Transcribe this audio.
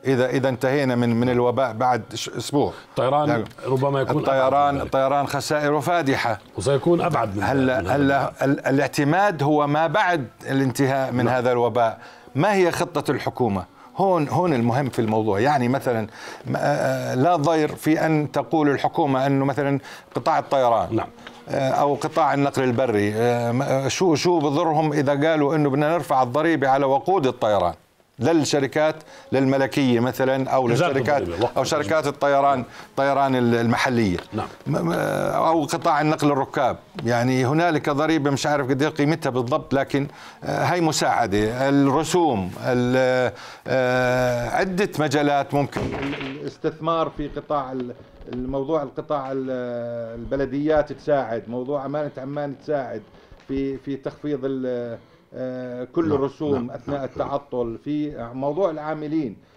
اذا انتهينا من الوباء بعد اسبوع. الطيران يعني ربما يكون الطيران خسائره فادحة، وسيكون ابعد من هلا الاعتماد هو ما بعد الانتهاء من هذا الوباء. ما هي خطة الحكومة؟ هون المهم في الموضوع. يعني مثلا لا ضير في أن تقول الحكومة أنه مثلا قطاع الطيران نعم أو قطاع النقل البري شو بضرهم إذا قالوا أنه بدنا نرفع الضريبة على وقود الطيران للشركات للملكية مثلا أو للشركات أو شركات الطيران المحلية. نعم. أو قطاع النقل الركاب. يعني هنالك ضريبة مش عارف قد ايه قيمتها بالضبط، لكن هاي مساعدة. الرسوم، عدة مجالات ممكن. الاستثمار في قطاع الموضوع، القطاع البلديات تساعد، موضوع أمانة عمان تساعد في تخفيض كل الرسوم أثناء التعطل، في موضوع العاملين.